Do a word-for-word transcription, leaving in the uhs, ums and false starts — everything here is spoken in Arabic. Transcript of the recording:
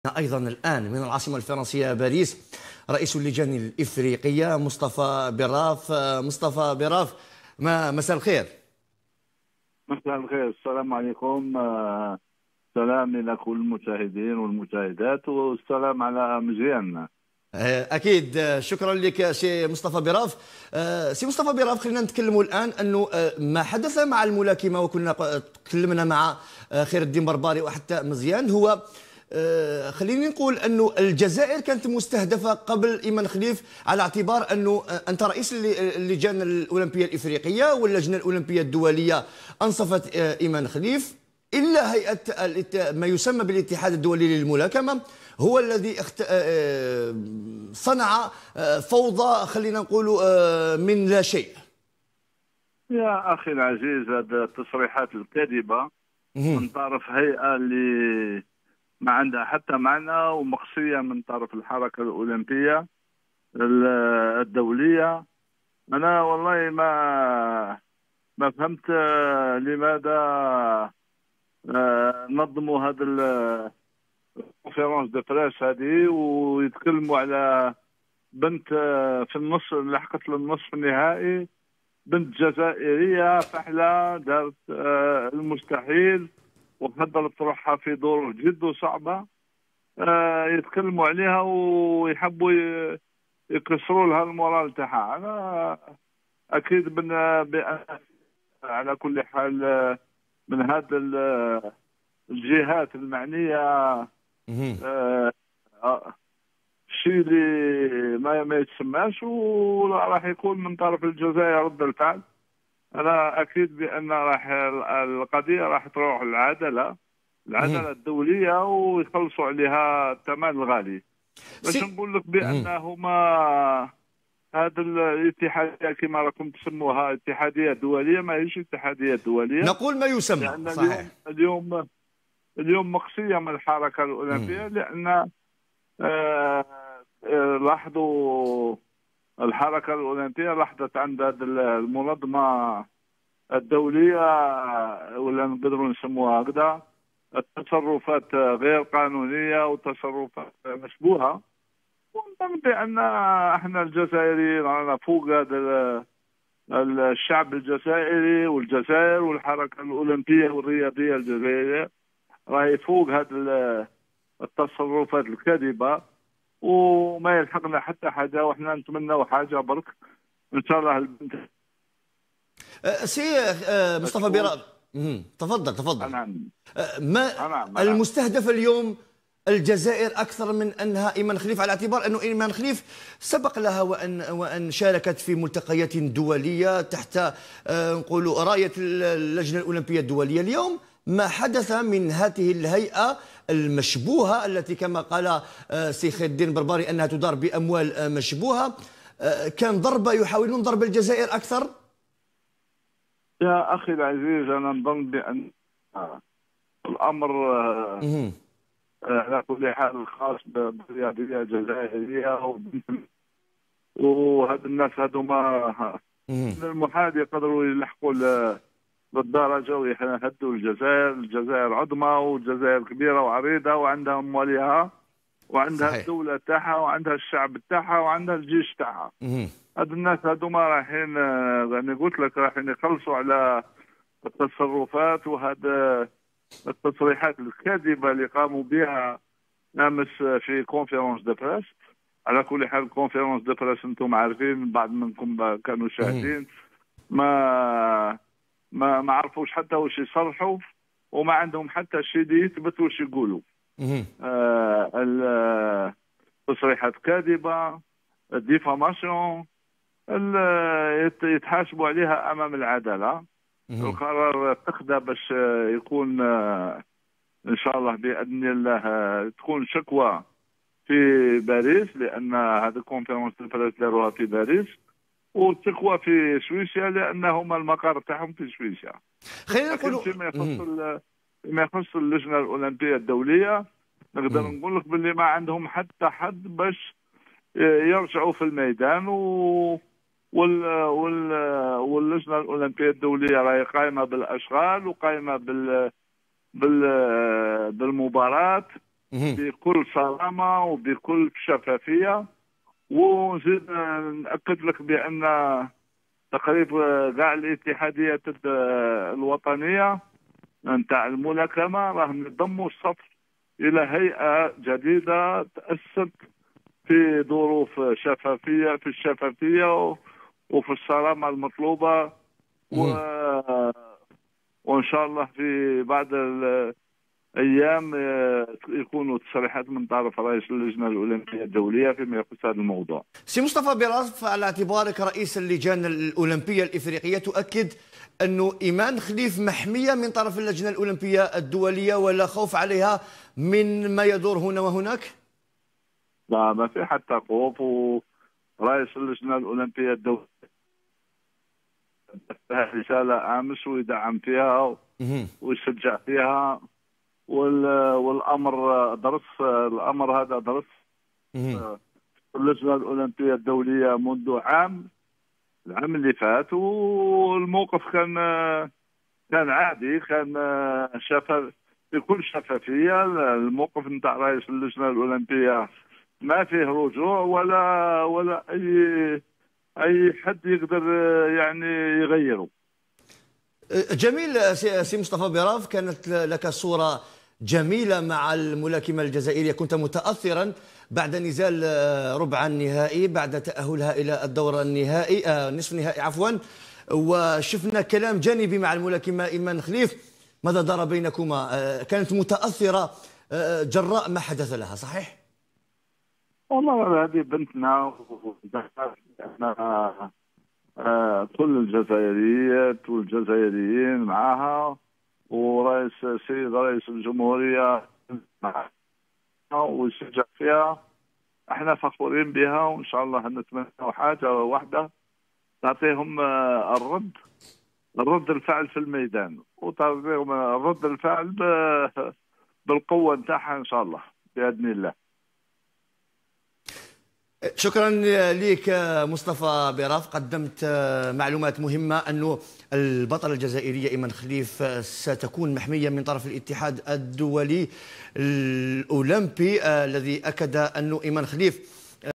أيضا الآن من العاصمة الفرنسية باريس رئيس اللجان الإفريقية مصطفى براف. مصطفى براف، ما مساء الخير. مساء الخير، السلام عليكم. آه، سلام إلى كل المشاهدين والمشاهدات، والسلام على مزيان. أكيد، شكرا لك سي مصطفى براف. سي مصطفى براف، خلينا نتكلموا الآن أنه ما حدث مع الملاكمة، وكنا تكلمنا مع خير الدين برباري وحتى مزيان، هو خليني نقول أنه الجزائر كانت مستهدفة قبل إيمان خليف، على اعتبار أنه أنت رئيس اللجان الأولمبية الإفريقية واللجنة الأولمبية الدولية أنصفت إيمان خليف، إلا هيئة ما يسمى بالاتحاد الدولي للملاكمة هو الذي اخت... صنع فوضى، خلينا نقول من لا شيء. يا أخي العزيز، هذه التصريحات الكاذبة من طرف هيئة اللي ما عندها حتى معنى، ومقصية من طرف الحركة الأولمبية الدولية. أنا والله ما ما فهمت لماذا نظموا هذا الكونفيرونس دو بريس هذه ويتكلموا على بنت في النص، لحقت للنصف النهائي، بنت جزائرية فحلة دارت المستحيل وحضرت روحها في ظروف جد صعبة. يتكلموا عليها ويحبوا يكسروا لها المورال تاعها. أنا أكيد بأن على كل حال من هذه الجهات المعنية الشيء اللي ما ما يتسماش، وراح يكون من طرف الجزائر رد الفعل. انا اكيد بان راح القضيه راح تروح للعداله العداله الدوليه ويخلصوا عليها الثمن الغالي. باش نقول لك بان هما هذا الاتحاديه كما راكم تسموها اتحاديه دوليه، ما هيش اتحاديه دوليه، نقول ما يسمى لأن صحيح. اليوم اليوم اليوم مقصيه من الحركه الاولمبيه، لان آه لاحظوا الحركة الأولمبية لاحظت عند هذه المنظمة الدولية، ولا نقدروا نسموها هكذا، التصرفات غير قانونية وتصرفات مشبوهة. ونظن بأن احنا الجزائريين رانا فوق هذا الشعب الجزائري والجزائر، والحركة الأولمبية والرياضية الجزائرية راهي فوق هذه التصرفات الكاذبة، وما يلحقنا حتى حاجه، وحنا نتمنوا حاجه برك ان شاء الله. البنت سي مصطفى براف، تفضل تفضل. نعم. ما نعم. المستهدف اليوم الجزائر اكثر من انها ايمان خليف، على اعتبار انه ايمان خليف سبق لها وان وان شاركت في ملتقيات دوليه تحت نقولوا رايه اللجنه الاولمبيه الدوليه. اليوم ما حدث من هذه الهيئة المشبوهة التي كما قال سي خير الدين برباري أنها تدار بأموال مشبوهة، كان ضربة يحاولون ضرب الجزائر أكثر. يا أخي العزيز، أنا نظن بأن الأمر على كل حال خاص بالرياضية الجزائرية، وهذا الناس هذوما من المحال يقدروا يلحقوا بالدرجة ويهدوا الجزائر. الجزائر عظمى والجزائر كبيرة وعريضة وعندها أموالها وعندها صحيح. الدولة تاعها وعندها الشعب تاعها وعندها الجيش تاعها. هاد الناس هذوما رايحين، يعني قلت لك، رايحين يخلصوا على التصرفات وهذا التصريحات الكاذبة اللي قاموا بها امس في كونفيرونس دو بريس. على كل حال كونفيرونس دو بريس انتم عارفين، بعض منكم كانوا شاهدين، ما ما ما عرفوش حتى واش يصرحوا، وما عندهم حتى شيء اللي يثبت واش يقولوا. آه التصريحات كاذبه، الديفاماسيون، يتحاسبوا عليها امام العداله. القرار اتخذ باش يكون آه ان شاء الله باذن الله آه تكون شكوى في باريس، لان هذه الكونفرنس البريس داروها في باريس، والتقوى في سويسرا لانهما المقر تاعهم في سويسرا. خلينا نقولوا فيما يخص فيما يخص اللجنه الاولمبيه الدوليه، نقدر نقول لك باللي ما عندهم حتى حد باش يرجعوا في الميدان، و وال وال واللجنه الاولمبيه الدوليه راهي قائمه بالاشغال وقائمه بال بال بالمباراه بكل صرامه وبكل شفافيه. ونزيد ناكد لك بان تقريبا كاع الاتحاديات الوطنيه نتاع الملاكمه راهم يضموا الصف الى هيئه جديده تاسست في ظروف شفافيه، في الشفافيه وفي الصرامه المطلوبه. و... وان شاء الله في بعض الايام يكونوا تصريحات من طرف رئيس اللجنه الاولمبيه الدوليه فيما يخص هذا الموضوع. سي مصطفى براف، على اعتبارك رئيس اللجان الاولمبيه الافريقيه، تؤكد انه ايمان خليف محميه من طرف اللجنه الاولمبيه الدوليه ولا خوف عليها من ما يدور هنا وهناك؟ لا، ما في حتى خوف. ورئيس اللجنه الاولمبيه الدوليه رساله امس ويدعم فيها ويشجع فيها، والامر درس الامر هذا درس اللجنه الاولمبيه الدوليه منذ عام العام اللي فات، والموقف كان كان عادي، كان شفاف بكل شفافيه. الموقف نتاع رئيس اللجنه الاولمبيه ما فيه رجوع ولا ولا اي اي حد يقدر يعني يغيره. جميل. سي مصطفى براف، كانت لك صوره جميله مع الملاكمه الجزائريه، كنت متاثرا بعد نزال ربع النهائي، بعد تاهلها الى الدور النهائي آه نصف النهائي عفوا، وشفنا كلام جانبي مع الملاكمه ايمان خليف. ماذا دار بينكما؟ آه كانت متاثره آه جراء ما حدث لها، صحيح؟ والله هذه بنتنا، احنا آه كل الجزائريات والجزائريين معها، ورئيس السيد رئيس الجمهورية معها ويشجع فيها. احنا فخورين بها، وان شاء الله نتمنى حاجة واحدة تعطيهم آه الرد الرد الفعل في الميدان، وتعطيهم الرد الفعل بالقوة نتاعها ان شاء الله بإذن الله. شكرا لك مصطفى براف، قدمت معلومات مهمة أنه البطلة الجزائرية إيمان خليف ستكون محمية من طرف الاتحاد الدولي الأولمبي الذي أكد أنه إيمان خليف